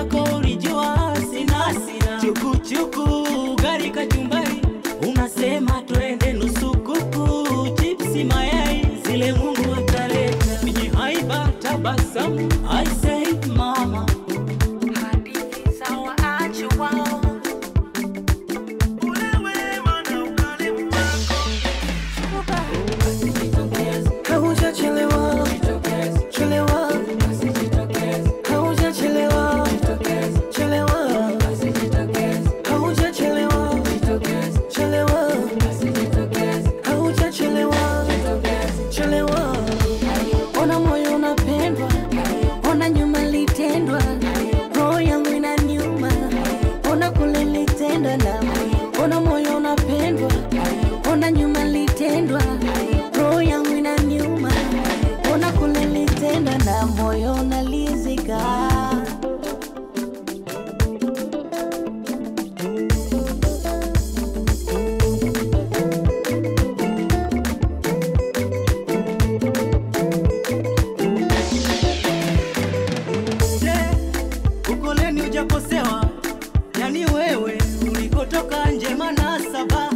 yako ulijua sina chuku chuku gari kachumbari unasema twende nusu kuku chipsi mayai zile Mungu ataleta mwenye haiba tabasamu I say mama hadithi sawa achwa Haujachelewa, chelewa, haujachelewa, chelewa, haujachelewa, chelewa, haujachelewa, chelewa. Ona moyo unapendwa, ona nyuma litendwa, roho yangu inaniuma, ona kule litendwa na ona moyo unapendwa, ona nyuma litendwa, roho yangu inaniuma, ona kule litendwa na moyo unalizika. Ukoleni hujakosewa, yani wewe ulikotoka nje manasaba